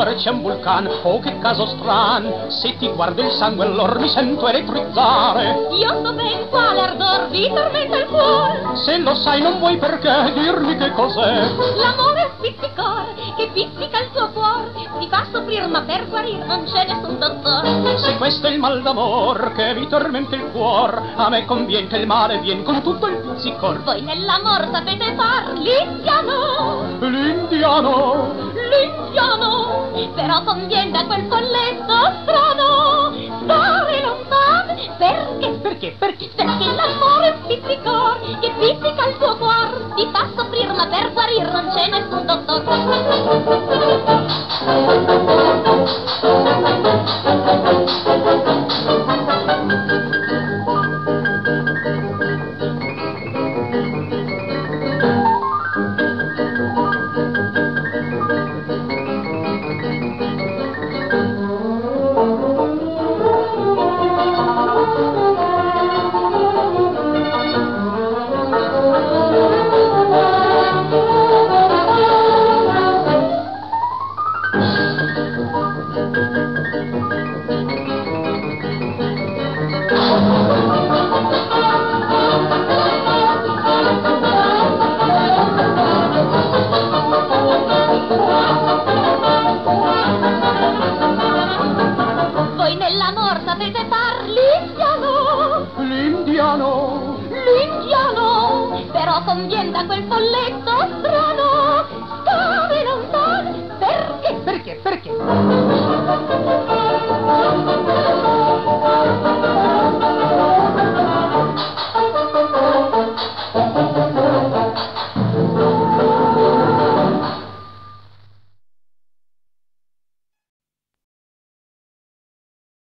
cuore c'è un vulcano, oh che caso strano, se ti guardo il sangue allora mi sento elettrizzare. Io so ben quale ardor vi tormenta il cuore. Se lo sai non vuoi perché dirmi che cos'è. L'amore spizzicor che pizzica il tuo cuore, ti fa soffrir ma per guarire non c'è nessun dottore. Se questo è il mal d'amor che vi tormenta il cuore, a me convien che il male vien con tutto il pizzicor. Voi nell'amor sapete far l'indiano, L'indiano, l'indiano, però convien da quel folletto strano stare lontano. Perché? perché? Perché l'amore spizzicor che pizzica il tuo cuore, ti fa soffrir ma per guarir non c'è nessun Voi nell'amor sapete far l'indiano, l'indiano, l'indiano, però convien da quel folletto strano